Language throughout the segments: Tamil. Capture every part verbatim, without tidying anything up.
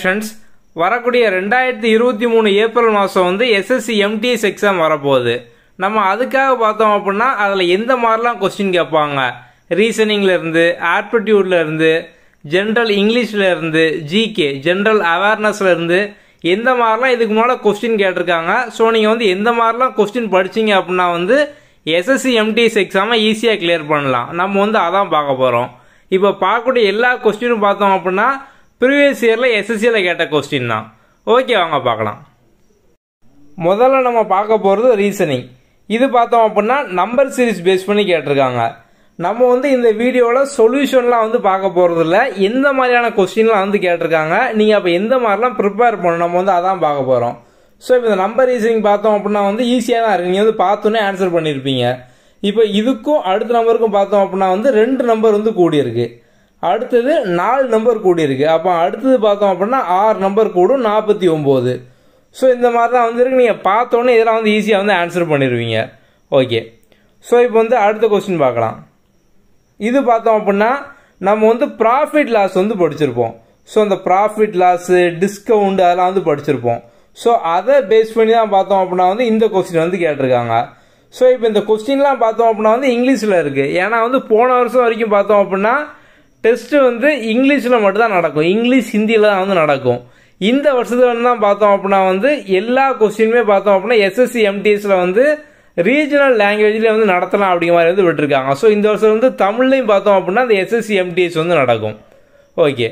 ஃப்ரெண்ட்ஸ், வரக்கூடிய ரெண்டாயிரத்தி இருபத்தி மூணு ஏப்ரல் மாதம் வந்து எஸ்எஸ்சி எம்டிஎஸ் எக்ஸாம் வரப்போகுது. நம்ம அதுக்காக பார்த்தோம் அப்படின்னா அதில் எந்த மாதிரிலாம் கொஸ்டின் கேட்பாங்க, ரீசனிங்கில் இருந்து, ஆப்டிடியூட்ல இருந்து, ஜென்ரல் இங்கிலீஷில் இருந்து, ஜிகே ஜென்ரல் அவேர்னஸ்ல இருந்து எந்த மாதிரிலாம் இதுக்கு முன்னால் கொஸ்டின் கேட்டிருக்காங்க. ஸோ நீங்கள் வந்து எந்த மாதிரிலாம் கொஸ்டின் படிச்சிங்க அப்படின்னா வந்து எஸ்எஸ்சி எம்டிஎஸ் எக்ஸாமை ஈஸியாக கிளியர் பண்ணலாம். நம்ம வந்து அதான் பார்க்க போகிறோம். இப்போ பார்க்கக்கூடிய எல்லா கொஸ்டினும் பார்த்தோம் அப்படின்னா ப்ரீவியஸ் இயரில் எஸ்எஸ்சியில் கேட்ட கொஸ்டின் தான். ஓகே, வாங்க பார்க்கலாம். முதல்ல நம்ம பார்க்க போகிறது ரீசனிங். இது பார்த்தோம் அப்படின்னா நம்பர் சீரிஸ் பேஸ் பண்ணி கேட்டிருக்காங்க. நம்ம வந்து இந்த வீடியோவில் சொல்யூஷன்லாம் வந்து பார்க்க போகிறது இல்லை, எந்த மாதிரியான கொஸ்டின்லாம் வந்து கேட்டிருக்காங்க, நீங்கள் அப்போ எந்த மாதிரிலாம் ப்ரிப்பேர் பண்ணணும், நம்ம வந்து அதான் பார்க்க போகிறோம். ஸோ இப்போ இந்த நம்பர் ரீசனிங் பார்த்தோம் அப்படின்னா வந்து ஈஸியாக தான் இருக்குது, நீங்கள் வந்து பார்த்தோன்னே ஆன்சர் பண்ணியிருப்பீங்க. இப்போ இதுக்கும் அடுத்த நம்பருக்கும் பார்த்தோம் அப்படின்னா வந்து ரெண்டு நம்பர் வந்து கூடியிருக்கு, அடுத்தது நாலு நம்பர் கூடியிருக்கு. அப்போ அடுத்தது பார்த்தோம் அப்படின்னா ஆறு நம்பர் கூடும், நாற்பத்தி ஒம்பது. ஸோ இந்த மாதிரி தான் வந்துருக்கு, நீங்கள் பார்த்தோன்னே இதெல்லாம் வந்து ஈஸியாக வந்து ஆன்சர் பண்ணிடுவீங்க. ஓகே, ஸோ இப்போ வந்து அடுத்த கொஸ்டின் பார்க்கலாம். இது பார்த்தோம் அப்படின்னா நம்ம வந்து ப்ராஃபிட் லாஸ் வந்து படிச்சிருப்போம். ஸோ அந்த ப்ராஃபிட் லாஸு, டிஸ்கவுண்ட் அதெல்லாம் வந்து படிச்சிருப்போம். ஸோ அதை பேஸ் பண்ணி தான் பார்த்தோம் அப்படின்னா வந்து இந்த கொஸ்டின் வந்து கேட்டிருக்காங்க. ஸோ இப்போ இந்த கொஸ்டின்லாம் பார்த்தோம் அப்படின்னா வந்து இங்கிலீஷில் இருக்குது. ஏன்னா வந்து போன வருஷம் வரைக்கும் பார்த்தோம் அப்படின்னா டெஸ்ட்டு வந்து இங்கிலீஷில் மட்டும்தான் நடக்கும், இங்கிலீஷ் ஹிந்தியில் தான் வந்து நடக்கும். இந்த வருஷத்துல தான் பார்த்தோம் அப்படின்னா வந்து எல்லா கொஸ்டினுமே பார்த்தோம் அப்படின்னா எஸ்எஸ்சி எம்டிஎஸ்ல வந்து ரீஜனல் லாங்குவேஜ்லேயே வந்து நடத்தலாம் அப்படிங்கிற மாதிரி வந்து விட்டுருக்காங்க. ஸோ இந்த வருஷம் வந்து தமிழ்லையும் பார்த்தோம் அப்படின்னா இந்த எஸ்எஸ்சி எம்டிஎஸ் வந்து நடக்கும். ஓகே,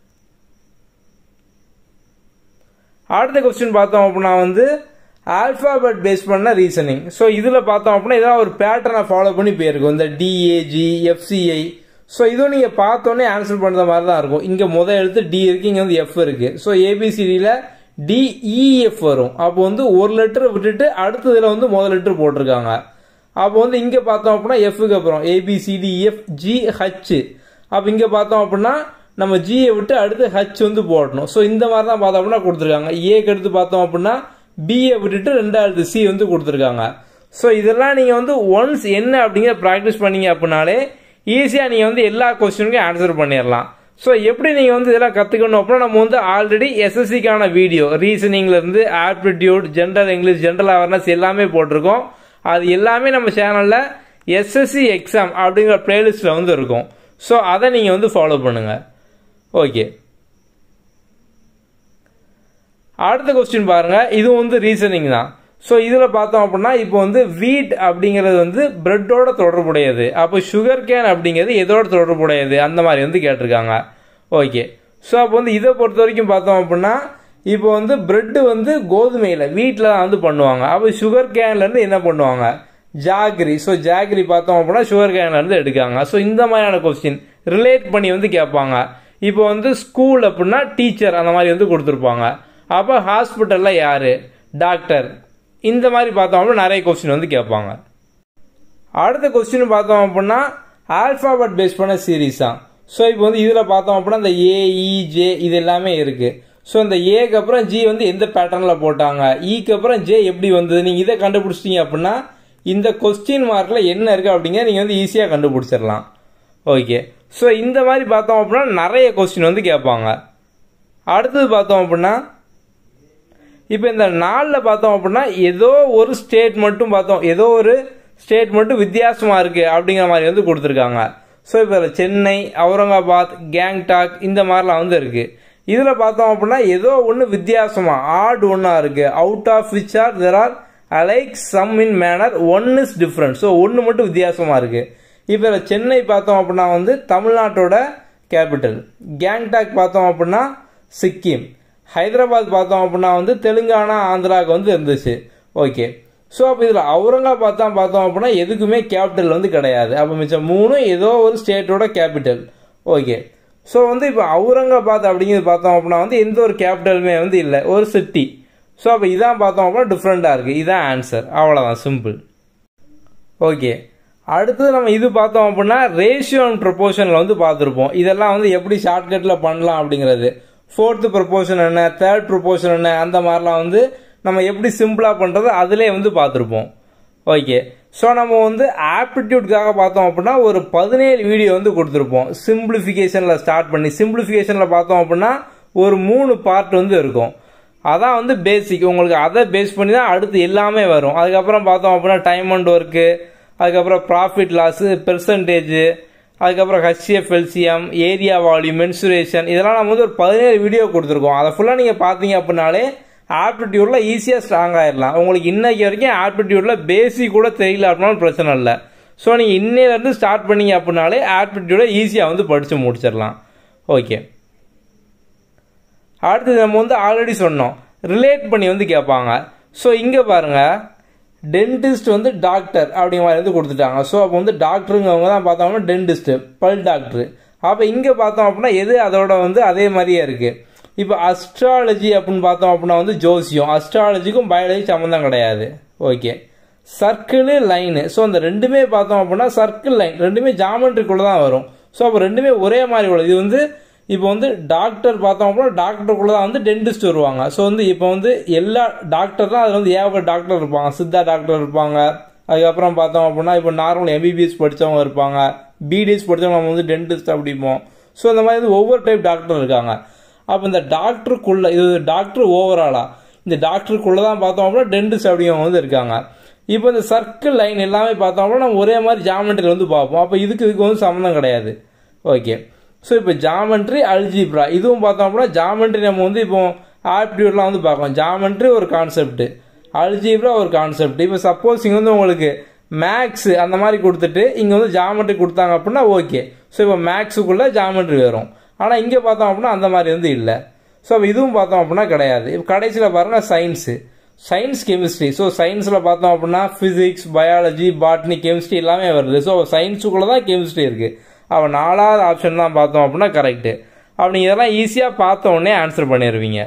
அடுத்த கொஸ்டின் பார்த்தோம் அப்படின்னா வந்து ஆல்ஃபாபெட் பேஸ் பண்ண ரீசனிங். ஸோ இதில் பார்த்தோம் அப்படின்னா இதான் ஒரு பேட்டர்னை ஃபாலோ பண்ணி போயிருக்கும், இந்த டிஏஜி, எஃப்சிஐ. ஸோ இதுவும் நீங்கள் பார்த்தோன்னே ஆன்சர் பண்ணுற மாதிரி தான் இருக்கும். இங்கே முதல் எழுத்து டி இருக்குது, இங்கே வந்து எஃப் இருக்குது. ஸோ ஏபிசிடியில் டிஇஎஃப் வரும். அப்போ வந்து ஒரு லெட்டர் விட்டுட்டு அடுத்ததில் வந்து முதல் லெட்டர் போட்டிருக்காங்க. அப்போ வந்து இங்கே பார்த்தோம் அப்படின்னா எஃப்க்கு அப்புறம் ஏபிசிடிஎஃப் ஜி ஹச். அப்போ இங்கே பார்த்தோம் அப்படின்னா நம்ம ஜியை விட்டு அடுத்து ஹச் வந்து போடணும். ஸோ இந்த மாதிரி தான் பார்த்தோம் அப்படின்னா கொடுத்துருக்காங்க. ஏக்கு எடுத்து பார்த்தோம் அப்படின்னா பிஏ விட்டுட்டு ரெண்டாவது சி வந்து கொடுத்துருக்காங்க. ஸோ இதெல்லாம் நீங்கள் வந்து ஒன்ஸ் என்ன அப்படிங்கிற ப்ராக்டிஸ் பண்ணீங்க அப்படின்னாலே ஈஸியாக நீங்கள் வந்து எல்லா கொஸ்டினுக்கும் ஆன்சர் பண்ணிடலாம். ஸோ எப்படி நீங்கள் வந்து இதெல்லாம் கற்றுக்கணும் அப்படின்னா நம்ம வந்து ஆல்ரெடி எஸ்எஸ்சிக்கான வீடியோ ரீசனிங்லேருந்து aptitude, general English, general awareness எல்லாமே போட்டிருக்கோம். அது எல்லாமே நம்ம சேனலில் எஸ்எஸ்சி எக்ஸாம் அப்படிங்கிற பிளேலிஸ்ட்டில் வந்து இருக்கும். ஸோ அதை நீங்கள் வந்து ஃபாலோ பண்ணுங்கள். ஓகே, அடுத்த கொஸ்டின் பாருங்கள். இது வந்து ரீசனிங் தான். ஸோ இதில் பார்த்தோம் அப்படின்னா இப்போ வந்து வீட் அப்படிங்கிறது வந்து பிரெட்டோட தொடர்புடையது. அப்போ சுகர் கேன் அப்படிங்கிறது எதோட தொடர்புடையது அந்த மாதிரி வந்து கேட்டிருக்காங்க. ஓகே, ஸோ அப்போ வந்து இதை பொறுத்த வரைக்கும் பார்த்தோம் அப்படின்னா இப்போ வந்து பிரெட்டு வந்து கோதுமையில் வீட்டில் தான் வந்து பண்ணுவாங்க. அப்போ சுகர் கேன்லேருந்து என்ன பண்ணுவாங்க, ஜாகிரி. ஸோ ஜாகிரி பார்த்தோம் அப்படின்னா சுகர் கேன்லேருந்து எடுக்காங்க. ஸோ இந்த மாதிரியான கொஸ்டின் ரிலேட் பண்ணி வந்து கேட்பாங்க. இப்போ வந்து ஸ்கூல் அப்படின்னா டீச்சர் அந்த மாதிரி வந்து கொடுத்துருப்பாங்க. அப்போ ஹாஸ்பிட்டலில் யார், டாக்டர். இந்த மாதிரி பார்த்தோம் அப்படின்னா நிறைய கொஸ்டின் வந்து கேட்பாங்க. அடுத்த கொஸ்டின் பார்த்தோம் அப்படின்னா ஆல்ஃபாபெட் பேஸ் பண்ண சீரீஸ் தான். ஸோ இப்போ வந்து இதில் பார்த்தோம் அப்படின்னா இந்த ஏஇஜே இது எல்லாமே இருக்குது. ஸோ இந்த ஏக்கு அப்புறம் ஜி வந்து எந்த பேட்டர்னில் போட்டாங்க, ஈக்கு அப்புறம் ஜே எப்படி வந்தது, நீங்கள் இதை கண்டுபிடிச்சிட்டீங்க அப்படின்னா இந்த கொஸ்டின் மார்க்கில் என்ன இருக்குது அப்படிங்கிற நீங்கள் வந்து ஈஸியாக கண்டுபிடிச்சிடலாம். ஓகே, ஸோ இந்த மாதிரி பார்த்தோம் அப்படின்னா நிறைய கொஸ்டின் வந்து கேட்பாங்க. அடுத்தது பார்த்தோம் அப்படின்னா இப்போ இந்த நாளில் பார்த்தோம் அப்படின்னா ஏதோ ஒரு ஸ்டேட் மட்டும் பார்த்தோம், ஏதோ ஒரு ஸ்டேட் மட்டும் வித்தியாசமாக இருக்குது அப்படிங்கிற மாதிரி வந்து கொடுத்துருக்காங்க. ஸோ இப்போ சென்னை, அவுரங்காபாத், கேங்டாக் இந்த மாதிரிலாம் வந்து இருக்குது. இதில் பார்த்தோம் அப்படின்னா ஏதோ ஒன்று வித்தியாசமாக ஆட் ஒன்றா இருக்குது. Out of which are there are alike some in manner one is different. So ஒன்று மட்டும் வித்தியாசமாக இருக்குது. இப்போ சென்னை பார்த்தோம் அப்படின்னா வந்து தமிழ்நாட்டோட கேபிட்டல், கேங்டாக் பார்த்தோம் அப்படின்னா சிக்கிம், ஹைதராபாத் பார்த்தோம் அப்படின்னா வந்து தெலுங்கானா, ஆந்திராவுக்கு வந்து இருந்துச்சு. ஓகே, ஸோ அப்போ இதில் அவுரங்காபாத் தான் பார்த்தோம் அப்படின்னா எதுக்குமே கேபிட்டல் வந்து கிடையாது. அப்போ மிச்சம் மூணு ஏதோ ஒரு ஸ்டேட்டோட கேபிட்டல். ஓகே, ஸோ வந்து இப்போ அவுரங்காபாத் அப்படிங்கிறது பார்த்தோம் அப்படின்னா வந்து எந்த ஒரு கேபிட்டலுமே வந்து இல்லை, ஒரு சிட்டி. ஸோ அப்போ இதான் பார்த்தோம் அப்படின்னா டிஃப்ரெண்ட்டாக இருக்குது. இதான் ஆன்சர், அவ்வளோதான், சிம்பிள். ஓகே, அடுத்தது நம்ம இது பார்த்தோம் அப்படின்னா ரேஷியோ அண்ட் ப்ரொபோர்ஷனில் வந்து பார்த்துருப்போம். இதெல்லாம் வந்து எப்படி ஷார்ட்கட்டில் பண்ணலாம் அப்படிங்கிறது, ஃபோர்த்து ப்ரொபோர்ஷன் என்ன, தேர்ட் ப்ரொபோர்ஷன் என்ன, அந்த மாதிரிலாம் வந்து நம்ம எப்படி சிம்பிளாக பண்ணுறது அதிலே வந்து பார்த்துருப்போம். ஓகே, ஸோ நம்ம வந்து ஆப்டிடியூட்காக பார்த்தோம் அப்படின்னா ஒரு பதினேழு வீடியோ வந்து கொடுத்துருப்போம். சிம்பிளிஃபிகேஷனில் ஸ்டார்ட் பண்ணி சிம்பிளிஃபிகேஷனில் பார்த்தோம் அப்படின்னா ஒரு மூணு பார்ட் வந்து இருக்கும். அதான் வந்து பேசிக். உங்களுக்கு அதை பேஸ் பண்ணி தான் அடுத்து எல்லாமே வரும். அதுக்கப்புறம் பார்த்தோம் அப்படின்னா டைம் அண்ட் ஒர்க்கு, அதுக்கப்புறம் ப்ராஃபிட் லாஸு, பெர்சன்டேஜ், அதுக்கப்புறம் HCF LCM, area volume, mensuration, இதெல்லாம் நம்ம வந்து ஒரு பதினேழு வீடியோ கொடுத்துருக்கோம். அதை ஃபுல்லாக நீங்கள் பார்த்தீங்க அப்படின்னாலே ஆப்டிடியூடில் ஈஸியாக ஸ்ட்ராங் ஆகிடலாம். உங்களுக்கு இன்னைக்கு வரைக்கும் ஆப்டிடியூடில் பேசிக் கூட தெரியல அப்படின்னாலும் பிரச்சனை இல்லை. ஸோ நீங்கள் இன்னையிலேருந்து ஸ்டார்ட் பண்ணீங்க அப்படின்னாலே ஆப்டிடியூடை ஈஸியாக வந்து படித்து முடிச்சிடலாம். ஓகே, அடுத்தது நம்ம வந்து ஆல்ரெடி சொன்னோம், ரிலேட் பண்ணி வந்து கேட்பாங்க. ஸோ இங்கே பாருங்கள், டென்டிஸ்ட் வந்து டாக்டர் அப்படிங்கிற மாதிரி வந்து கொடுத்துட்டாங்க. ஸோ அப்போ வந்து டாக்டருங்கவங்க தான் பார்த்தோம்னா டென்டிஸ்ட்டு, பல் டாக்டரு. அப்போ இங்கே பார்த்தோம் அப்படின்னா எது அதோட வந்து அதே மாதிரியே இருக்குது. இப்போ அஸ்ட்ராலஜி அப்படின்னு பார்த்தோம் அப்படின்னா வந்து ஜோசியம், அஸ்ட்ராலஜிக்கும் பயாலஜி சம்மந்தம் கிடையாது. ஓகே, சர்க்கிள் லைனு, ஸோ அந்த ரெண்டுமே பார்த்தோம் அப்படின்னா சர்க்கிள் லைன் ரெண்டுமே ஜாமெட்ரிக்குள்ளே தான் வரும். ஸோ அப்போ ரெண்டுமே ஒரே மாதிரி உள்ளது. இது வந்து இப்போ வந்து டாக்டர் பார்த்தோம் அப்படின்னா டாக்டருக்குள்ளே தான் வந்து டென்டிஸ்ட் வருவாங்க. ஸோ வந்து இப்போ வந்து எல்லா டாக்டர் தான் அதில் வந்து ஏகப்பட்ட டாக்டர் இருப்பாங்க. சித்தா டாக்டர் இருப்பாங்க. அதுக்கப்புறம் பார்த்தோம் அப்படின்னா இப்போ நார்மல் எம்பிபிஎஸ் படித்தவங்க இருப்பாங்க, பிடிஎஸ் படித்தவங்க நம்ம வந்து டென்டிஸ்ட் அப்படிப்போம். ஸோ இந்த மாதிரி வந்து ஒவ்வொரு டைப் டாக்டர் இருக்காங்க. அப்போ இந்த டாக்டருக்குள்ளே, இது டாக்டர் ஓவராலாக இந்த டாக்டருக்குள்ளே தான் பார்த்தோம் அப்படின்னா டென்டிஸ்ட் அப்படிங்க வந்து இருக்காங்க. இப்போ இந்த சர்க்கிள் லைன் எல்லாமே பார்த்தோம் அப்படின்னா நம்ம ஒரே மாதிரி ஜாமெட்ரியில் வந்து பார்ப்போம். அப்போ இதுக்கு இதுக்கு வந்து சம்மந்தம் கிடையாது. ஓகே, ஸோ இப்போ ஜாமெட்ரி, அல்ஜிப்ரா இதுவும் பார்த்தோம் அப்படின்னா ஜாமெட்ரி நம்ம வந்து இப்போ ஆப்டிடியூட்லாம் வந்து பார்க்கலாம். ஜாமெட்ரி ஒரு கான்செப்ட், அல்ஜிப்ரா ஒரு கான்செப்ட். இப்போ சப்போஸ் இங்கே வந்து உங்களுக்கு மேக்ஸ் அந்த மாதிரி கொடுத்துட்டு இங்கே வந்து ஜாமெட்ரி கொடுத்தாங்க அப்படின்னா ஓகே. ஸோ இப்போ மேக்ஸுக்குள்ளே ஜாமெட்ரி வரும். ஆனால் இங்கே பார்த்தோம் அப்படின்னா அந்த மாதிரி வந்து இல்லை. ஸோ அப்போ இதுவும் பார்த்தோம் அப்படின்னா கிடையாது. இப்போ கடைசியில் பாருங்கள் சயின்ஸு, சயின்ஸ் கெமிஸ்ட்ரி. ஸோ சயின்ஸில் பார்த்தோம் அப்படின்னா ஃபிசிக்ஸ், பயாலஜி, பாட்னி, கெமிஸ்ட்ரி எல்லாமே வருது. ஸோ சயின்ஸுக்குள்ளே தான் கெமிஸ்ட்ரி இருக்குது. அவன் நாலாவது ஆப்ஷன் தான் பார்த்தோம் அப்படின்னா கரெக்டு. அப்படி இதெல்லாம் ஈஸியாக பார்த்த உடனே ஆன்சர் பண்ணிடுவீங்க.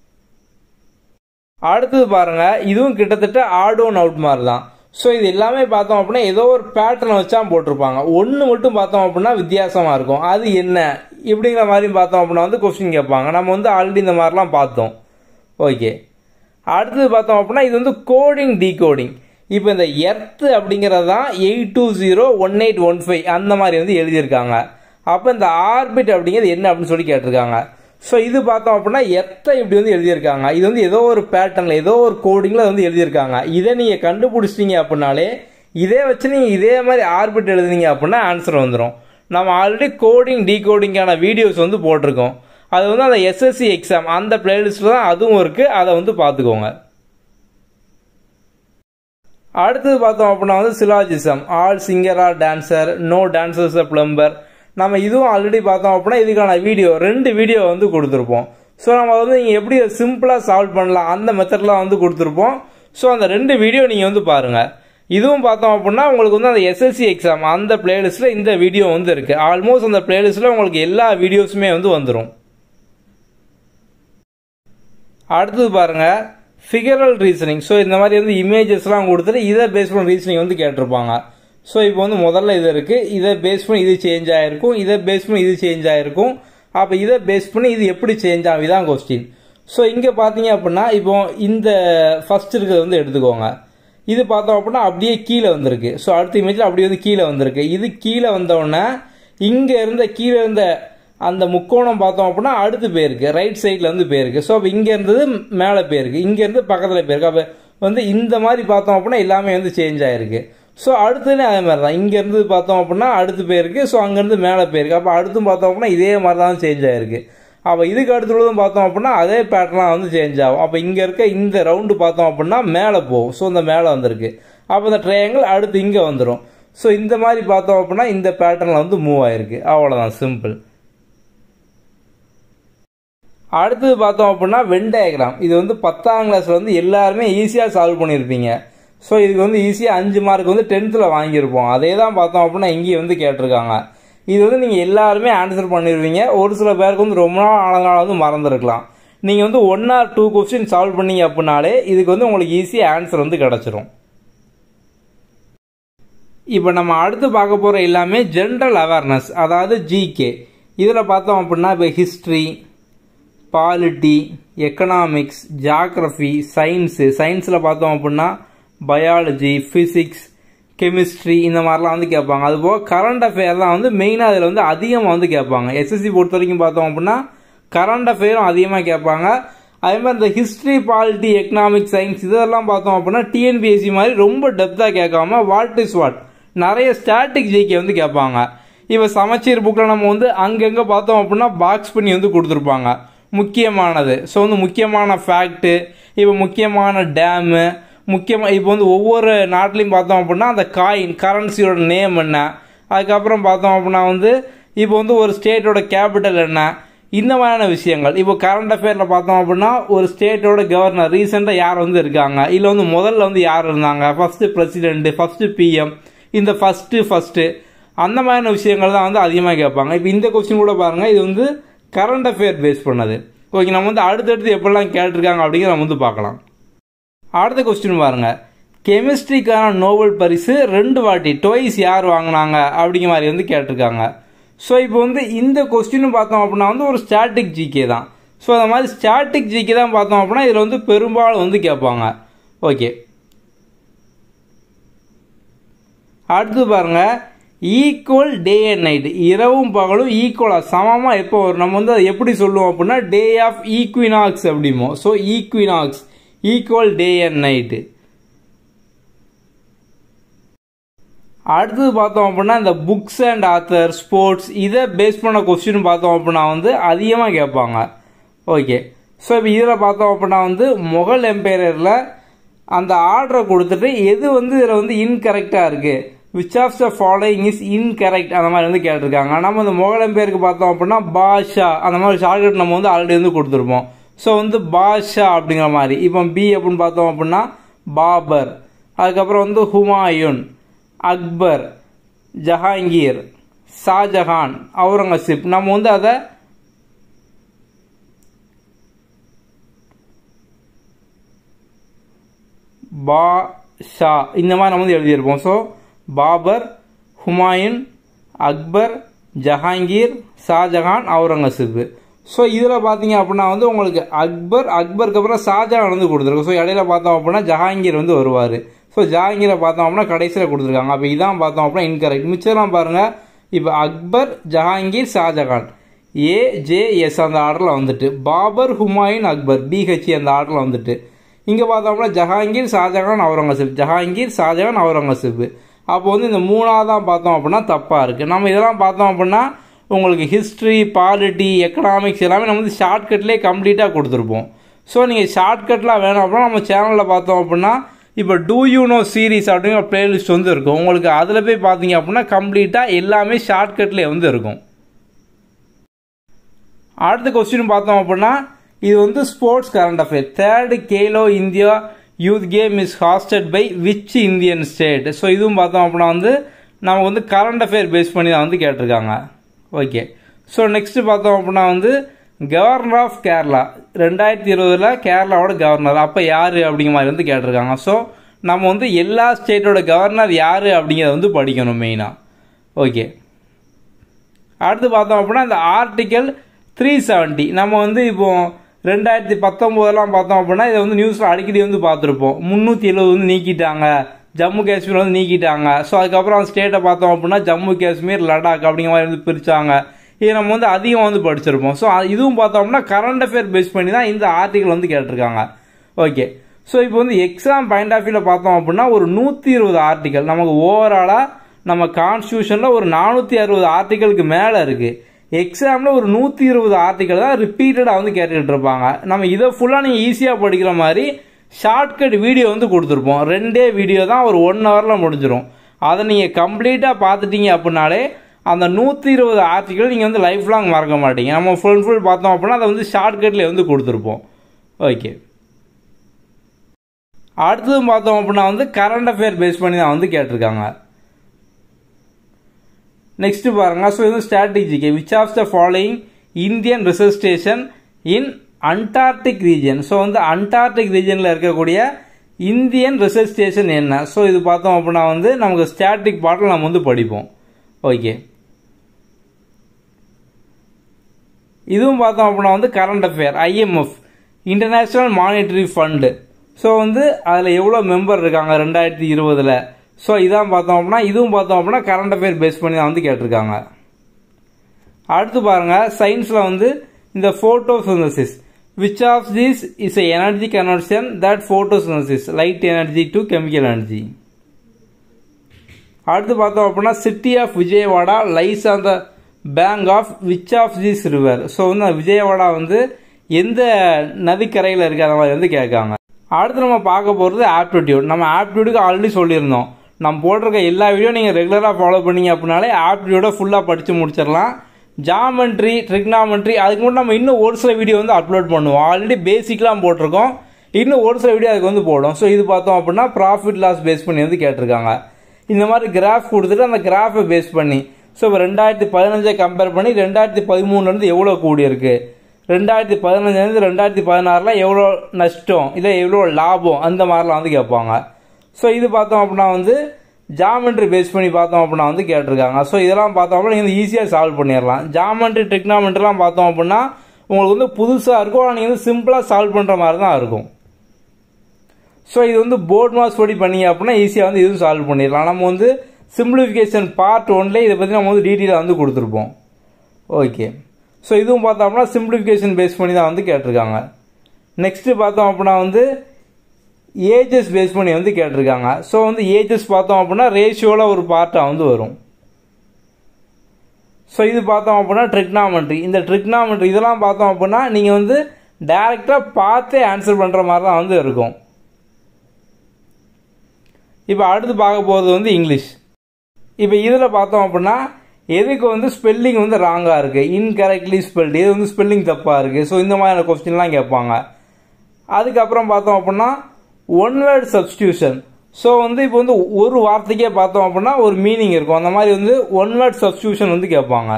அடுத்தது பாருங்கள், இதுவும் கிட்டத்தட்ட ஆட் ஒன் அவுட் மாதிரி தான். ஸோ இது எல்லாமே பார்த்தோம் அப்படின்னா ஏதோ ஒரு பேட்டர்ன் வச்சா போட்டிருப்பாங்க. ஒன்று மட்டும் பார்த்தோம் அப்படின்னா வித்தியாசமாக இருக்கும். அது என்ன இப்படிங்கிற மாதிரி பார்த்தோம் அப்படின்னா வந்து கொஸ்டின் கேட்பாங்க. நம்ம வந்து ஆல்ரெடி இந்த மாதிரிலாம் பார்த்தோம். ஓகே, அடுத்தது பார்த்தோம் அப்படின்னா இது வந்து கோடிங் டீகோடிங். இப்போ இந்த எர்த்து அப்படிங்கிறது தான் eight two zero one eight one five அந்த மாதிரி வந்து எழுதியிருக்காங்க. அப்போ இந்த ஆர்பிட் அப்படிங்கிறது என்ன அப்படின்னு சொல்லி கேட்டிருக்காங்க. ஸோ இது பார்த்தோம் அப்படின்னா எர்த்தை இப்படி வந்து எழுதியிருக்காங்க. இது வந்து ஏதோ ஒரு பேட்டர்னில் ஏதோ ஒரு கோடிங்கில் வந்து எழுதியிருக்காங்க. இதை நீங்கள் கண்டுபிடிச்சிட்டீங்க அப்படின்னாலே இதே வச்சு நீங்கள் இதே மாதிரி ஆர்பிட் எழுதுனீங்க அப்படின்னா ஆன்சர் வந்துடும். நம்ம ஆல்ரெடி கோடிங் டீகோடிங்கான வீடியோஸ் வந்து போட்டிருக்கோம். அது வந்து அந்த எஸ்எஸ்சி எக்ஸாம் அந்த பிளேலிஸ்ட்டில் தான் அதுவும் இருக்குது. அதை வந்து பார்த்துக்கோங்க. அடுத்தது பார்த்தோம் அப்படின்னா வந்து syllogism, all singer are dancer, no dancers a plumber. நம்ம இதுவும் ஆல்ரெடி பார்த்தோம் அப்படின்னா இதுக்கான வீடியோ ரெண்டு வீடியோ வந்து கொடுத்துருப்போம். ஸோ நம்ம வந்து நீங்கள் எப்படி சிம்பிளாக சால்வ் பண்ணலாம் அந்த மெத்தட்லாம் வந்து கொடுத்துருப்போம். ஸோ அந்த ரெண்டு வீடியோ நீங்கள் வந்து பாருங்கள். இதுவும் பார்த்தோம் அப்படின்னா உங்களுக்கு வந்து அந்த எஸ்எஸ்சி எக்ஸாம் அந்த பிளேலிஸ்ட்டில் இந்த வீடியோ வந்து இருக்குது. ஆல்மோஸ்ட் அந்த பிளேலிஸ்ட்டில் உங்களுக்கு எல்லா வீடியோஸுமே வந்து வந்துடும். அடுத்தது பாருங்கள், ஃபிகரல் ரீசனிங். ஸோ இந்த மாதிரி வந்து இமேஜஸ்லாம் கொடுத்துட்டு இதை பேஸ் பண்ணி ரீசனிங் வந்து கேட்டிருப்பாங்க. ஸோ இப்போ வந்து முதல்ல இது இருக்குது, இதை பேஸ் பண்ணி இது சேஞ்ச் ஆகிருக்கும், இதை பேஸ் பண்ணி இது சேஞ்ச் ஆகிருக்கும். அப்போ இதை பேஸ் பண்ணி இது எப்படி சேஞ்ச் ஆகும், இதான் கொஸ்டின். ஸோ இங்கே பார்த்தீங்க அப்படின்னா இப்போ இந்த ஃபர்ஸ்ட் இருக்கிறது வந்து எடுத்துக்கோங்க. இது பார்த்தோம் அப்படின்னா அப்படியே கீழே வந்திருக்கு. ஸோ அடுத்த இமேஜில் அப்படியே வந்து கீழே வந்திருக்கு. இது கீழே வந்தோடனே இங்கே இருந்த கீழே இருந்த அந்த முக்கோணம் பார்த்தோம் அப்படின்னா அடுத்து போயிருக்கு, ரைட் சைடில் வந்து போயிருக்கு. ஸோ அப்போ இங்கே இருந்தது மேலே போயிருக்கு, இங்கேருந்து பக்கத்தில் போயிருக்கு. அப்போ வந்து இந்த மாதிரி பார்த்தோம் அப்படின்னா எல்லாமே வந்து சேஞ்ச் ஆகிருக்கு. ஸோ அடுத்துலேயும் அதே மாதிரி தான், இங்கேருந்து பார்த்தோம் அப்படின்னா அடுத்து போயிருக்கு. ஸோ அங்கேருந்து மேலே போயிருக்கு. அப்போ அடுத்தும் பார்த்தோம் அப்படின்னா இதே மாதிரி தான் சேஞ்ச் ஆகிருக்கு. அப்போ இதுக்கு அடுத்துள்ளதும் பார்த்தோம் அப்படின்னா அதே பேட்டர்னாக வந்து சேஞ்ச் ஆகும். அப்போ இங்கே இருக்க இந்த ரவுண்டு பார்த்தோம் அப்படின்னா மேலே போகும். ஸோ இந்த மேலே வந்திருக்கு. அப்போ இந்த ட்ரையாங்கிள் அடுத்து இங்கே வந்துடும். ஸோ இந்த மாதிரி பார்த்தோம் அப்படின்னா இந்த பேட்டர்னில் வந்து மூவ் ஆகிருக்கு. அவ்வளோதான், சிம்பிள். அடுத்தது பார்த்தோம் அப்படின்னா வென் டயக்ராம். இது வந்து பத்தாம் கிளாஸில் வந்து எல்லாருமே ஈஸியாக சால்வ் பண்ணியிருப்பீங்க. ஸோ இதுக்கு வந்து ஈஸியாக அஞ்சு மார்க் வந்து டென்த்தில் வாங்கியிருப்போம். அதே தான் பார்த்தோம் அப்படின்னா இங்கேயே வந்து கேட்டிருக்காங்க. இது வந்து நீங்கள் எல்லாருமே ஆன்சர் பண்ணிடுவீங்க. ஒரு சில பேருக்கு வந்து ரொம்ப நாள் ஆனதுனால வந்து மறந்துருக்கலாம். நீங்கள் வந்து one or two question solve பண்ணீங்க அப்படின்னாலே இதுக்கு வந்து உங்களுக்கு ஈஸியாக ஆன்சர் வந்து கிடச்சிரும். இப்போ நம்ம அடுத்து பார்க்க போகிற எல்லாமே ஜென்ரல் அவேர்னஸ், அதாவது ஜிகே. இதில் பார்த்தோம் அப்படின்னா இப்போ history, polity, economics, geography, science, சயின்ஸில் பார்த்தோம் அப்படின்னா பயாலஜி, ஃபிசிக்ஸ், கெமிஸ்ட்ரி இந்த மாதிரிலாம் வந்து கேட்பாங்க. அதுபோக கரண்ட் அஃபேர் தான் வந்து மெயினாக அதில் வந்து அதிகமாக வந்து கேட்பாங்க. எஸ்எஸ்சி பொறுத்த வரைக்கும் பார்த்தோம் அப்படின்னா கரண்ட் அஃபேரும் அதிகமாக கேட்பாங்க. அதே மாதிரி இந்த ஹிஸ்ட்ரி, பாலிட்டி, எக்கனாமிக், சயின்ஸ் இதெல்லாம் பார்த்தோம் அப்படின்னா டிஎன்பிஎஸ்சி மாதிரி ரொம்ப டெப்த்தாக கேட்காம வாட் இஸ் வாட் நிறைய ஸ்டாட்டிக் ஜிகே வந்து கேட்பாங்க. இப்போ சமச்சீர் புக்கில் நம்ம வந்து அங்கங்கே பார்த்தோம் அப்படின்னா பாக்ஸ் பண்ணி வந்து கொடுத்துருப்பாங்க முக்கியமானது. ஸோ வந்து முக்கியமான ஃபேக்ட்டு, இப்போ முக்கியமான டேமு, முக்கியமாக இப்போ வந்து ஒவ்வொரு நாட்டிலையும் பார்த்தோம் அப்படின்னா அந்த காயின் கரன்சியோட நேம் என்ன, அதுக்கப்புறம் பார்த்தோம் அப்படின்னா வந்து இப்போ வந்து ஒரு ஸ்டேட்டோட கேபிட்டல் என்ன, இந்த மாதிரியான விஷயங்கள். இப்போ கரண்ட் அஃபேரில் பார்த்தோம் அப்படின்னா ஒரு ஸ்டேட்டோட கவர்னர் ரீசெண்டாக யார் வந்து இருக்காங்க, இல்லை வந்து முதல்ல வந்து யார் இருந்தாங்க, ஃபஸ்ட்டு பிரசிடென்ட்டு, ஃபஸ்ட்டு பிஎம், இந்த ஃபஸ்ட்டு ஃபஸ்ட்டு அந்த மாதிரியான விஷயங்கள் தான் வந்து அதிகமாக கேட்பாங்க. இப்போ இந்த கொஸ்டின் கூட பாருங்கள், இது வந்து கரண்ட் அஃபேர் பேஸ் பண்ணது. ஓகே, நம்ம வந்து அடுத்தடுத்து எப்படிலாம் கேட்டிருக்காங்க அப்படிங்கிற நம்ம வந்து பார்க்கலாம். அடுத்த கொஸ்டின் பாருங்கள், கெமிஸ்ட்ரிக்கான நோபல் பரிசு ரெண்டு வாட்டி டொய்ஸ் யார் வாங்கினாங்க அப்படிங்கிற மாதிரி வந்து கேட்டிருக்காங்க. ஸோ இப்போ வந்து இந்த கொஸ்டின் பார்த்தோம் அப்படின்னா வந்து ஒரு ஸ்டாட்டிக் ஜிகே தான். ஸோ அந்த மாதிரி ஸ்டாட்டிக் ஜிகே தான் பார்த்தோம் அப்படின்னா இதில் வந்து பெரும்பாலும் வந்து கேட்பாங்க. ஓகே, அடுத்து பாருங்கள், ஈக்குவல் டே அண்ட் நைட், இரவும் பகலும் ஈக்குவலாக சமமாக எப்போ வரும், நம்ம வந்து அதை எப்படி சொல்லுவோம் அப்படின்னா டே ஆஃப் ஈக்வினாக்ஸ் அப்படிமோ. So equinox equal day and night. அடுத்தது பார்த்தோம் அப்படின்னா இந்த புக்ஸ் அண்ட் ஆத்தர், ஸ்போர்ட்ஸ் இதை பேஸ் பண்ண கொஸ்டின் பார்த்தோம் அப்படின்னா வந்து அதிகமாக கேட்பாங்க. ஓகே, ஸோ இப்போ இதில் பார்த்தோம் அப்படின்னா வந்து முகல் எம்பையரில் அந்த ஆர்டரை கொடுத்துட்டு எது வந்து இதில் வந்து இன்கரெக்டாக இருக்குது, which of the following is incorrect அந்த மாதிரி வந்து கேட்டிருக்காங்க. நம்ம இந்த முகல் எம்பையருக்கு பார்த்தோம் அப்படின்னா பாஷா அந்த மாதிரி ஷார்ட்கட் நம்ம வந்து ஆல்ரெடி வந்து கொடுத்துருப்போம். ஸோ வந்து பாஷா அப்படிங்கிற மாதிரி. இப்போ பி அப்படின்னு பார்த்தோம் அப்படின்னா பாபர், அதுக்கப்புறம் வந்து ஹுமாயூன், அக்பர், ஜஹாங்கீர், ஷாஜஹான், அவுரங்கசீப். நம்ம வந்து அதை பாஷா இந்த மாதிரி நம்ம வந்து எழுதியிருப்போம். ஸோ பாபர், ஹுமாயூன், அக்பர், ஜஹாங்கீர், ஷாஜஹான், அவுரங்கசீப். ஸோ இதில் பார்த்தீங்க அப்படின்னா வந்து உங்களுக்கு அக்பர், அக்பருக்கு அப்புறம் ஷாஜஹான் வந்து கொடுத்துருக்கு. ஸோ இடையில பார்த்தோம் அப்படின்னா ஜஹாங்கீர் வந்து வருவார். ஸோ ஜஹாங்கீரை பார்த்தோம் அப்படின்னா கடைசியில் கொடுத்துருக்காங்க. அப்போ இதான் பார்த்தோம் அப்படின்னா இன்கரெக்ட். மிச்சம்லாம் பாருங்கள், இப்போ Akbar, Jahangir, Shahjahan A J S அந்த ஆர்டரில் வந்துட்டு, பாபர், ஹுமாயூன், அக்பர் பிஹெச்இ அந்த ஆர்டரில் வந்துட்டு, இங்கே பார்த்தோம்னா ஜஹாங்கீர், ஷாஜஹான், அவுரங்கசீப், ஜஹாங்கீர், ஷாஜஹான், அவுரங்கசீப். அப்போ வந்து இந்த மூணாவது தான் பார்த்தோம் அப்படின்னா தப்பாக இருக்குது. நம்ம இதெல்லாம் பார்த்தோம் அப்படின்னா உங்களுக்கு ஹிஸ்ட்ரி, பாலிட்டி, எக்கனாமிக்ஸ் எல்லாமே நம்ம வந்து ஷார்ட்கட்லேயே கம்ப்ளீட்டாக கொடுத்துருப்போம். ஸோ நீங்கள் ஷார்ட்கட்லாம் வேணும் அப்படின்னா நம்ம சேனலில் பார்த்தோம் அப்படின்னா இப்போ டூ யூ நோ சீரீஸ் அப்படிங்கிற பிளேலிஸ்ட் வந்து இருக்கும். உங்களுக்கு அதில் போய் பார்த்தீங்க அப்படின்னா கம்ப்ளீட்டாக எல்லாமே ஷார்ட்கட்லேயே வந்து இருக்கும். அடுத்த கொஸ்டின் பார்த்தோம் அப்படின்னா இது வந்து sports current affair. Third Khelo India youth game is hosted by which Indian state. So இதுவும் பார்த்தோம் அப்படின்னா வந்து நமக்கு வந்து கரண்ட் அஃபேர் பேஸ் பண்ணி தான் வந்து கேட்டிருக்காங்க. ஓகே, ஸோ நெக்ஸ்ட்டு பார்த்தோம் அப்படின்னா வந்து கவர்னர் ஆஃப் கேரளா ரெண்டாயிரத்தி இருபதில் கேரளாவோட கவர்னர் அப்போ யார் அப்படிங்கிற மாதிரி வந்து கேட்டிருக்காங்க. ஸோ நம்ம வந்து எல்லா ஸ்டேட்டோட கவர்னர் யார் அப்படிங்கிறத வந்து படிக்கணும் மெயினாக. ஓகே, அடுத்து பார்த்தோம் அப்படின்னா இந்த ஆர்டிக்கல் த்ரீ செவன்ட்டி நம்ம வந்து இப்போ ரெண்டாயிரத்தி பத்தொம்போதெல்லாம் பார்த்தோம் அப்படின்னா இதை வந்து நியூஸில் அடிக்கடி வந்து பார்த்துருப்போம். முந்நூற்றி எழுபது வந்து நீக்கிட்டாங்க, ஜம்மு காஷ்மீர் வந்து நீக்கிட்டாங்க. ஸோ அதுக்கப்புறம் அந்த ஸ்டேட்டை பார்த்தோம் அப்படின்னா ஜம்மு காஷ்மீர், லடாக் அப்படிங்கிற மாதிரி வந்து பிரித்தாங்க. இது நம்ம வந்து அதிகம் வந்து படிச்சிருப்போம். ஸோ இதுவும் பார்த்தோம்னா கரண்ட் அஃபேர் பேஸ் பண்ணி தான் இந்த ஆர்டிக்கல் வந்து கேட்டிருக்காங்க. ஓகே, ஸோ இப்போ வந்து எக்ஸாம் பாயிண்ட் ஆஃப் வியூவில் பார்த்தோம் அப்படின்னா ஒரு நூற்றி இருபது ஆர்டிக்கல் நமக்கு ஓவராலாக நம்ம கான்ஸ்டியூஷனில் ஒரு நானூற்றி அறுபது ஆர்டிக்கலுக்கு மேலே இருக்குது. எக்ஸாமில் ஒரு நூற்றி இருபது ஆர்டிக்கல் தான் ரிப்பீட்டடாக வந்து கேட்டுக்கிட்டு இருப்பாங்க. நம்ம இதை ஃபுல்லாக நீங்கள் ஈஸியாக படிக்கிற மாதிரி ஷார்ட்கட் வீடியோ வந்து கொடுத்துருப்போம். ரெண்டே வீடியோ தான் ஒரு ஒன் ஹவரில் முடிஞ்சிடும். அதை நீங்கள் கம்ப்ளீட்டாக பார்த்துட்டீங்க அப்படின்னாலே அந்த நூற்றி இருபது ஆர்டிக்கல் நீங்கள் வந்து லைஃப் லாங் மறக்க மாட்டீங்க. நம்ம ஃபுல் ஃபுல் பார்த்தோம் அப்படின்னா அதை வந்து ஷார்ட்கட்லேயே வந்து கொடுத்துருப்போம். ஓகே, அடுத்ததும் பார்த்தோம் அப்படின்னா வந்து கரண்ட் அஃபேர் பேஸ் பண்ணி தான் வந்து கேட்டிருக்காங்க. நெக்ஸ்ட் பாருங்க, ஸோ இது ஸ்ட்ராட்டஜிக்கு which of the following Indian research station in Antarctic region. So வந்து அண்டார்டிக் ரீஜனில் இருக்கக்கூடிய இந்தியன் ரிசர்ச் ஸ்டேஷன் என்ன. ஸோ இது பார்த்தோம் அப்படின்னா வந்து நமக்கு ஸ்டாட்டிக் பார்ட்டில் நம்ம வந்து படிப்போம். ஓகே, இதுவும் பார்த்தோம் அப்படின்னா வந்து current affair IMF international monetary fund. So வந்து அதில் எவ்வளோ மெம்பர் இருக்காங்க ரெண்டாயிரத்தி இருபதில். ஸோ இதான் பார்த்தோம் அப்படின்னா இதுவும் பார்த்தோம் அப்படின்னா கரண்ட் அஃபேர் பேஸ் பண்ணி தான் வந்து கேட்டிருக்காங்க. அடுத்து பாருங்கள், சயின்ஸில் வந்து இந்த photosynthesis. Which of these is a energy conversion that photosynthesis, light energy to chemical energy? அடுத்து பார்த்தோம் அப்படின்னா city of Vijayawada lies on the bank of which of this river. So வந்து விஜயவாடா வந்து எந்த நதிக்கரையில் இருக்க அந்த மாதிரி வந்து கேட்காங்க. அடுத்து நம்ம பார்க்க போகிறது ஆப்டிடியூட். நம்ம ஆப்டிடியூடுக்கு ஆல்ரெடி சொல்லியிருந்தோம். நம்ம போட்டிருக்க எல்லா வீடியோ நீங்கள் ரெகுலராக ஃபாலோ பண்ணீங்க அப்படின்னாலே ஆப்டிடியூடை ஃபுல்லாக படித்து முடிச்சிடலாம். ஜாமெண்ட்ரி, ட்ரிக்னாமெண்ட்ரி அதுக்கு மட்டும் நம்ம இன்னும் ஒரு சில வீடியோ வந்து அப்லோட் பண்ணுவோம். ஆல்ரெடி பேசிக்லாம் போட்டிருக்கோம், இன்னும் ஒரு சில வீடியோ அதுக்கு வந்து போடும். ஸோ இது பார்த்தோம் அப்படின்னா ப்ராஃபிட் லாஸ் பேஸ் பண்ணி வந்து கேட்டிருக்காங்க. இந்த மாதிரி கிராஃப் கொடுத்துட்டு அந்த கிராஃபை பேஸ் பண்ணி ஸோ இப்போ ரெண்டாயிரத்தி பதினஞ்சை கம்பேர் பண்ணி ரெண்டாயிரத்தி பதிமூணுலேருந்து எவ்வளோ கூடியிருக்கு, ரெண்டாயிரத்தி பதினஞ்சுலேருந்து ரெண்டாயிரத்தி பதினாறில் எவ்வளோ நஷ்டம், இல்லை எவ்வளோ லாபம், அந்த மாதிரிலாம் வந்து கேட்பாங்க. ஸோ இது பார்த்தோம் அப்படின்னா வந்து ஜாமெண்ட்ரி பேஸ் பண்ணி பார்த்தோம் அப்படின்னா வந்து கேட்டிருக்காங்க. ஸோ இதெல்லாம் பார்த்தோம் அப்படின்னா நீங்கள் ஈஸியாக சால்வ் பண்ணிடலாம். ஜாமெண்ட்ரி, ட்ரிக்னாமெண்ட்ரிலாம் பார்த்தோம் அப்படின்னா உங்களுக்கு வந்து புதுசாக இருக்கும், ஆனால் நீங்கள் வந்து சிம்பிளாக சால்வ் பண்ணுற மாதிரி தான் இருக்கும். ஸோ இது வந்து போர்ட் மார்க்ஸ் படி பண்ணீங்க அப்படின்னா ஈஸியாக வந்து இதுவும் சால்வ் பண்ணிடலாம். நம்ம வந்து சிம்பிளிஃபிகேஷன் பார்ட் ஒன்லேயே இதை பற்றி நம்ம வந்து டீட்டெயிலாக வந்து கொடுத்துருப்போம். ஓகே, ஸோ இதுவும் பார்த்தோம் அப்படின்னா சிம்பிளிஃபிகேஷன் பேஸ் பண்ணி தான் வந்து கேட்டிருக்காங்க. நெக்ஸ்ட்டு பார்த்தோம் அப்படின்னா வந்து ஏஜஸ் பேஸ் பண்ணி வந்து கேட்டிருக்காங்க. ஸோ வந்து ஏஜஸ் பார்த்தோம் அப்படின்னா ரேஷியோவில் ஒரு பார்ட்டாக வந்து வரும். ஸோ இது பார்த்தோம் அப்படின்னா ட்ரிக்னாமெண்ட்ரி. இந்த ட்ரிக்னாமெண்ட்ரி இதெல்லாம் பார்த்தோம் அப்படின்னா நீங்கள் வந்து டைரெக்டாக பார்த்தே ஆன்சர் பண்ணுற மாதிரி தான் வந்து இருக்கும். இப்போ அடுத்து பார்க்க போகிறது வந்து இங்கிலீஷ். இப்போ இதில் பார்த்தோம் அப்படின்னா எதுக்கு வந்து ஸ்பெல்லிங் வந்து ராங்காக இருக்குது, இன்கரெக்ட்லி ஸ்பெல்டு, இது வந்து ஸ்பெல்லிங் தப்பாக இருக்குது. ஸோ இந்த மாதிரியான கொஸ்டின்லாம் கேட்பாங்க. அதுக்கப்புறம் பார்த்தோம் அப்படின்னா ஒன் வேர்ட் சப்ஸ்டியூஷன். ஸோ வந்து இப்போ வந்து ஒரு வார்த்தைக்கே பார்த்தோம் அப்படின்னா ஒரு மீனிங் இருக்கும், அந்த மாதிரி வந்து ஒன் வேர்ட் சப்ஸ்டியூஷன் வந்து கேட்பாங்க.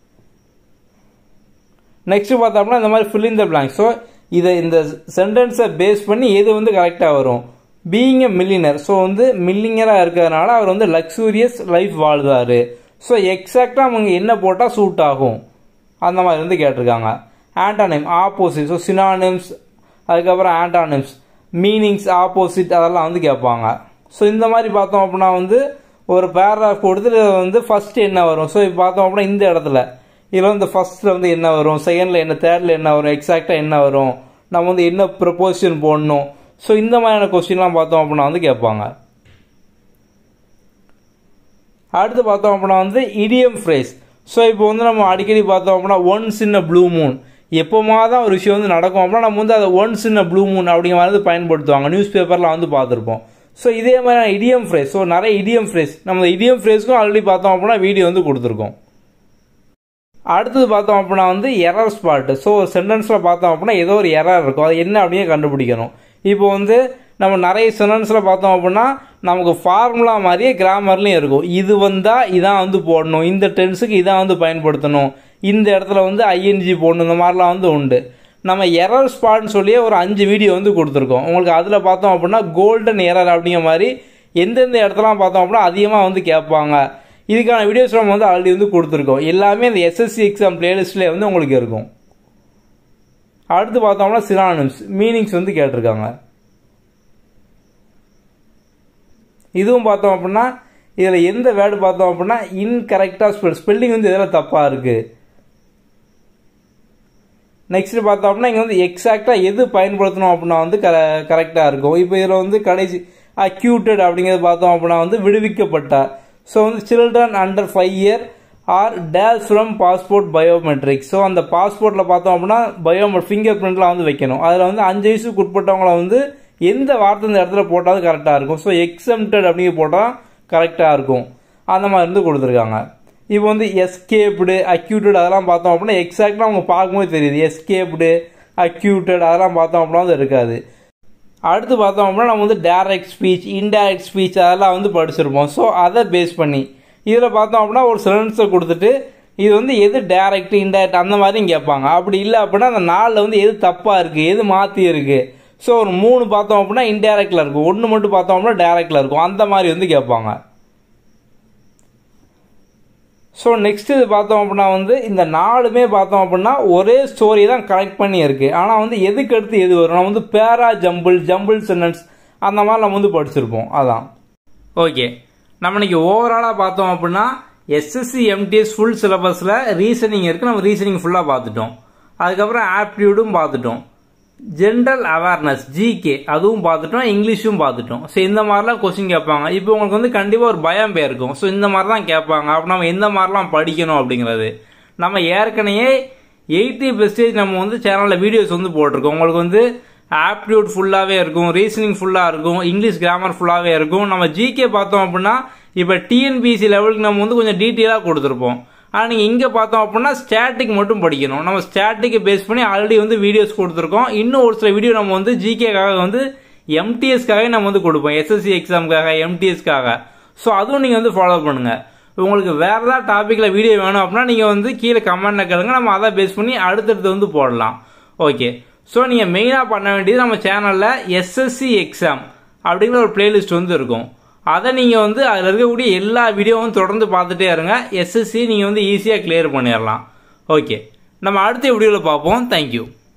நெக்ஸ்ட் பார்த்தோம் அப்படின்னா இந்த மாதிரி fill in the blank. So இதை இந்த சென்டென்ஸை பேஸ் பண்ணி எது வந்து கரெக்டாக வரும். பீயிங் எ மில்லினர், ஸோ வந்து மில்லினராக இருக்கிறதுனால அவர் வந்து லக்ஸூரியஸ் லைஃப் வாழ்ந்தாரு. ஸோ எக்ஸாக்டாக அவங்க என்ன போட்டால் சூட் ஆகும் அந்த மாதிரி வந்து கேட்டிருக்காங்க. ஆன்டானிம், ஆப்போசிட், ஸோ சினானிம்ஸ், அதுக்கப்புறம் ஆன்டானிம்ஸ், மீனிங்ஸ், ஆப்போசிட் அதெல்லாம் வந்து கேட்பாங்க. ஸோ இந்த மாதிரி பார்த்தோம் அப்படின்னா வந்து ஒரு பேராகிராஃப் கொடுத்து வந்து ஃபர்ஸ்ட் என்ன வரும். ஸோ இப்போ பார்த்தோம் அப்படின்னா இந்த இடத்துல இதில் வந்து ஃபர்ஸ்ட்டில் வந்து என்ன வரும், செகண்டில் என்ன, தேர்டில் என்ன வரும், எக்ஸாக்டாக என்ன வரும், நம்ம வந்து என்ன ப்ரொபோசிஷன் போடணும். ஸோ இந்த மாதிரியான கொஸ்டின்லாம் பார்த்தோம் அப்படின்னா வந்து கேட்பாங்க. அடுத்து பார்த்தோம் அப்படின்னா வந்து இடியம் ஃப்ரேஸ். ஸோ இப்போ வந்து நம்ம அடிக்கடி பார்த்தோம் அப்படின்னா once in a blue moon, எப்போமா தான் ஒரு விஷயம் வந்து நடக்கும் அப்படின்னா நம்ம வந்து அதை once in a blue moon அப்படிங்கிற மாதிரி பயன்படுத்துவாங்க, நியூஸ் பேப்பரில் வந்து பார்த்துருப்போம். ஸோ இதே மாதிரியான இடியம் ஃப்ரேஸ், ஸோ நிறைய இடியம் ஃப்ரேஸ் நம்ம இடியம் ஃப்ரேஸ்க்கும் ஆல்ரெடி பார்த்தோம் அப்படின்னா வீடியோ வந்து கொடுத்துருக்கோம். அடுத்தது பார்த்தோம் அப்படின்னா வந்து எரர் ஸ்பாட். ஸோ ஒரு சென்டென்ஸில் பார்த்தோம் அப்படின்னா ஏதோ ஒரு எரர் இருக்கும், அது என்ன அப்படியே கண்டுபிடிக்கணும். இப்போ வந்து நம்ம நிறைய சென்டென்ஸில் பார்த்தோம் அப்படின்னா நமக்கு ஃபார்முலா மாதிரியே கிராமர்லையும் இருக்கும். இது வந்தால் இதான் வந்து போடணும், இந்த டென்ஸுக்கு இதான் வந்து பயன்படுத்தணும், இந்த இடத்துல வந்து ஐஎன்ஜி போடணும், இந்த மாதிரிலாம் வந்து உண்டு. நம்ம எரர் ஸ்பாட்னு சொல்லியே ஒரு அஞ்சு வீடியோ வந்து கொடுத்துருக்கோம் உங்களுக்கு. அதில் பார்த்தோம் அப்படின்னா கோல்டன் எரர் அப்படிங்கிற மாதிரி எந்தெந்த இடத்துலாம் பார்த்தோம் அப்படின்னா அதிகமாக வந்து கேட்பாங்க. இதுக்கான வீடியோஸ் நம்ம வந்து ஆல்ரெடி வந்து கொடுத்துருக்கோம். எல்லாமே இந்த எஸ்எஸ்சி எக்ஸாம் பிளேலிஸ்ட்லேயே வந்து உங்களுக்கு இருக்கும். அடுத்து பார்த்தோம்னா சினானிம்ஸ், மீனிங்ஸ் வந்து கேட்டிருக்காங்க. இதுவும் பார்த்தோம் அப்படின்னா இதில் எந்த வேர்டு பார்த்தோம் அப்படின்னா இன்கரெக்டாக ஸ்பெல், ஸ்பெல்லிங் வந்து இதில் தப்பாக இருக்குது. நெக்ஸ்ட் பார்த்தோம் அப்படின்னா இங்கே வந்து எக்ஸாக்டாக எது பயன்படுத்தணும் அப்படின்னா வந்து கர கரெக்டாக இருக்கும். இப்போ இதில் வந்து கடைசி அக்யூட்டட் அப்படிங்கிறது பார்த்தோம் அப்படின்னா வந்து விடுவிக்கப்பட்ட. ஸோ வந்து children under five year are days from passport biometric. So அந்த பாஸ்போர்ட்டில் பார்த்தோம் அப்படின்னா பயோ ஃபிங்கர் பிரிண்ட்லாம் வந்து வைக்கணும். அதில் வந்து அஞ்சு வயசுக்கு உட்பட்டவங்கள வந்து எந்த வார்த்தை இந்த இடத்துல போட்டாலும் கரெக்டாக இருக்கும். ஸோ எக்ஸம்டட் அப்படிங்க போட்டால் கரெக்டாக இருக்கும், அந்த மாதிரி இருந்து கொடுத்துருக்காங்க. இப்போ வந்து எஸ்கேப்டு, அக்யூட்டட் அதெல்லாம் பார்த்தோம் அப்படின்னா எக்ஸாக்டாக அவங்க பார்க்கும்போது தெரியுது. எஸ்கேப்டு, அக்யூட்டட் அதெல்லாம் பார்த்தோம் அப்படின்னா வந்து இருக்காது. அடுத்து பார்த்தோம் அப்படின்னா நம்ம வந்து டைரக்ட் ஸ்பீச், இன்டைரக்ட் ஸ்பீச் அதெல்லாம் வந்து படிச்சிருப்போம். ஸோ அதை பேஸ் பண்ணி இதில் பார்த்தோம் அப்படின்னா ஒரு சென்டென்ஸை கொடுத்துட்டு இது வந்து எது டைரக்ட், இன்டைரக்ட் அந்த மாதிரியும் கேட்பாங்க. அப்படி இல்லை அப்படின்னா அந்த நாளில் வந்து எது தப்பாக இருக்குது, எது மாற்றி இருக்குது. ஸோ ஒரு மூணு பார்த்தோம் அப்படின்னா இன்டைரக்டில் இருக்கும், ஒன்று மட்டும் பார்த்தோம் அப்படின்னா டைரக்டில் இருக்கும், அந்த மாதிரி வந்து கேட்பாங்க. ஸோ நெக்ஸ்ட் இது பார்த்தோம் அப்படின்னா வந்து இந்த நாலுமே பார்த்தோம் அப்படின்னா ஒரே ஸ்டோரி தான் கனெக்ட் பண்ணி இருக்குது. ஆனால் வந்து எதுக்கு அடுத்து எது வரும், நம்ம வந்து பேரா ஜம்பிள், ஜம்பிள் சென்டென்ஸ் அந்த மாதிரி நம்ம வந்து படிச்சிருப்போம். அதான் ஓகே. நம்ம இன்னைக்கு ஓவராலாக பார்த்தோம் அப்படின்னா எஸ்எஸ்சி எம்டிஎஸ் ஃபுல் சிலபஸில் ரீசனிங் இருக்குது, நம்ம ரீசனிங் ஃபுல்லாக பார்த்துட்டோம். அதுக்கப்புறம் ஆப்டிடியூடும் பார்த்துட்டோம், ஜென்ரல் அவேர்னஸ் ஜிகே அதுவும் பார்த்துட்டோம், இங்கிலீஷும் பார்த்துட்டோம். ஸோ இந்த மாதிரிலாம் கொஸ்டின் கேட்பாங்க. இப்போ உங்களுக்கு வந்து கண்டிப்பாக ஒரு பயம் போயிருக்கும், ஸோ இந்த மாதிரி தான் கேட்பாங்க, அப்போ நம்ம எந்த மாதிரிலாம் படிக்கணும் அப்படிங்கிறது. நம்ம ஏற்கனவே எயிட்டி பெர்சன்டேஜ் நம்ம வந்து சேனலில் வீடியோஸ் வந்து போட்டிருக்கோம். உங்களுக்கு வந்து ஆப்டிடியூட் ஃபுல்லாகவே இருக்கும், ரீசனிங் ஃபுல்லாக இருக்கும், இங்கிலீஷ் கிராமர் ஃபுல்லாகவே இருக்கும். நம்ம ஜிகே பார்த்தோம் அப்படின்னா இப்போ டிஎன்பிஎஸ்சி லெவலுக்கு நம்ம வந்து கொஞ்சம் டீட்டெயிலாக கொடுத்துருப்போம். ஆனால் நீங்கள் இங்கே பார்த்தோம் அப்படின்னா ஸ்டாட்டிக் மட்டும் படிக்கணும். நம்ம ஸ்டாட்டிக்கை பேஸ் பண்ணி ஆல்ரெடி வந்து வீடியோஸ் கொடுத்துருக்கோம். இன்னும் ஒரு சில வீடியோ நம்ம வந்து ஜிகேக்காக வந்து எம்டிஎஸ்க்காக நம்ம வந்து கொடுப்போம், எஸ்எஸ்சி எக்ஸாமுக்காக எம்டிஎஸ்க்காக. ஸோ அதுவும் நீங்கள் வந்து ஃபாலோ பண்ணுங்கள். உங்களுக்கு வேறு ஏதாவது டாப்பிக்கில் வீடியோ வேணும் அப்படின்னா நீங்கள் வந்து கீழே கமெண்ட்டில் கேளுங்க, நம்ம அதை பேஸ் பண்ணி அடுத்தடுத்து வந்து போடலாம். ஓகே, ஸோ நீங்கள் மெயினாக பண்ண வேண்டியது நம்ம சேனலில் எஸ்எஸ்சி எக்ஸாம் அப்படிங்கிற ஒரு பிளேலிஸ்ட் வந்து இருக்கும். அதை நீங்கள் வந்து அதில் இருக்கக்கூடிய எல்லா வீடியோவும் தொடர்ந்து பார்த்துட்டே இருங்க. எஸ்எஸ்சி நீங்கள் வந்து ஈஸியாக கிளியர் பண்ணிடலாம். ஓகே, நம்ம அடுத்த வீடியோவில் பார்ப்போம். தேங்க்யூ.